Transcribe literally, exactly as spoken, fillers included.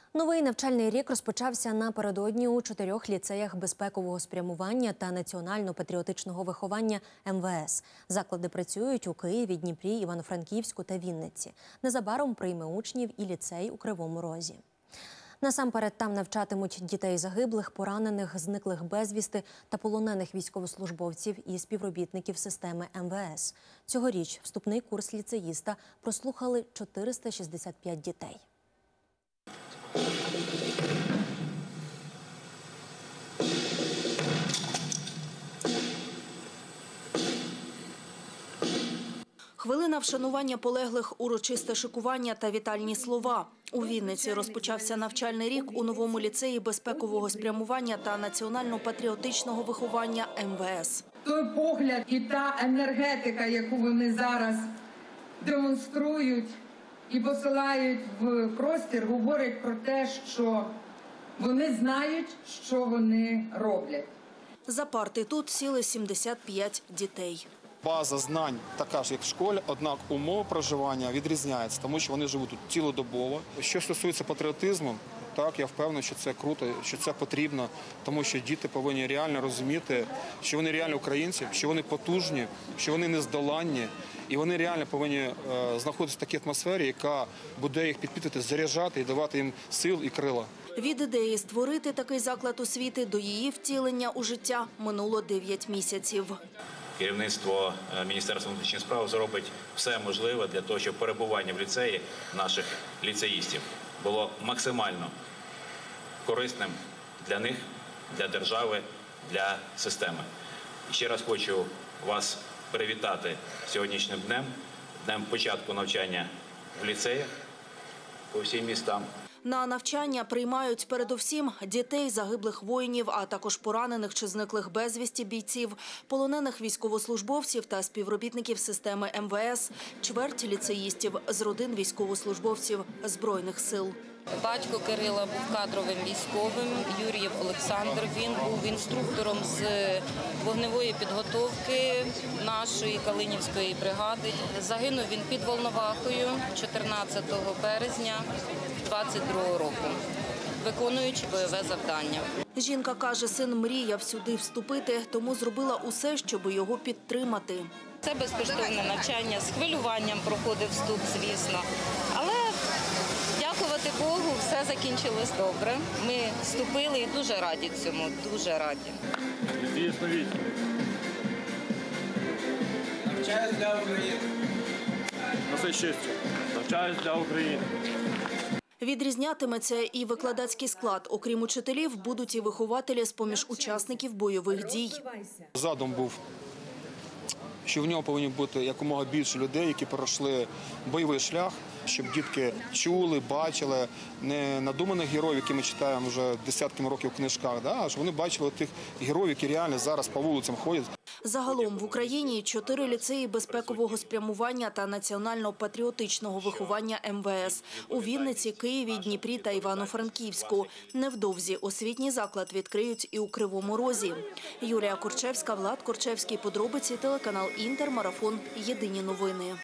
Новий навчальний рік розпочався напередодні у чотирьох ліцеях безпекового спрямування та національно-патріотичного виховання ем ве ес. Заклади працюють у Києві, Дніпрі, Івано-Франківську та Вінниці. Незабаром прийме учнів і ліцей у Кривому Розі. Насамперед там навчатимуть дітей загиблих, поранених, зниклих безвісти та полонених військовослужбовців і співробітників системи ем ве ес. Цьогоріч вступний курс ліцеїста прослухали чотириста шістдесят п'ять дітей. Хвилина вшанування полеглих, урочисте шикування та вітальні слова. У Вінниці розпочався навчальний рік у новому ліцеї безпекового спрямування та національно-патріотичного виховання ем ве ес. Той погляд і та енергетика, яку вони зараз демонструють і посилають в простір, говорить про те, що вони знають, що вони роблять. За парти тут сіли сімдесят п'ять дітей. База знань така ж, як в школі, однак умови проживання відрізняються, тому що вони живуть тут цілодобово. Що стосується патріотизму, так, я впевнений, що це круто, що це потрібно, тому що діти повинні реально розуміти, що вони реально українці, що вони потужні, що вони нездоланні, і вони реально повинні е, знаходитися в такій атмосфері, яка буде їх підпитувати, заряджати і давати їм сил і крила. Від ідеї створити такий заклад освіти до її втілення у життя минуло дев'ять місяців. Керівництво Міністерства внутрішніх справ зробить все можливе для того, щоб перебування в ліцеї наших ліцеїстів було максимально корисним для них, для держави, для системи. І ще раз хочу вас привітати сьогоднішнім днем, днем початку навчання в ліцеях по всім містам. На навчання приймають передусім дітей загиблих воїнів, а також поранених чи зниклих безвісті бійців, полонених військовослужбовців та співробітників системи ем ве ес, чверть ліцеїстів з родин військовослужбовців Збройних сил. Батько Кирила був кадровим військовим, Юрієв Олександр. Він був інструктором з вогневої підготовки нашої Калинівської бригади. Загинув він під Волновахою чотирнадцятого березня двадцять другого року, виконуючи бойове завдання. Жінка каже, син мріяв сюди вступити, тому зробила усе, щоб його підтримати. Це безкоштовне навчання, з хвилюванням проходив вступ, звісно, але дякувати Богу, все закінчилось добре. Ми вступили і дуже раді цьому, дуже раді. Звісно, вічно. Навчаюсь для України. На все щастя. Навчаюсь для України. Відрізнятиметься і викладацький склад. Окрім учителів, будуть і вихователі з-поміж учасників бойових дій. Задум був, що в нього повинні бути якомога більше людей, які пройшли бойовий шлях, щоб дітки чули, бачили не надуманих героїв, які ми читаємо вже десятками років в книжках, а щоб вони бачили тих героїв, які реально зараз по вулицям ходять. Загалом в Україні чотири ліцеї безпекового спрямування та національно-патріотичного виховання ем ве ес. У Вінниці, Києві, Дніпрі та Івано-Франківську. Невдовзі освітній заклад відкриють і у Кривому Розі. Юлія Корчевська, Влад Корчевський. Подробиці, телеканал Інтер, марафон «Єдині новини».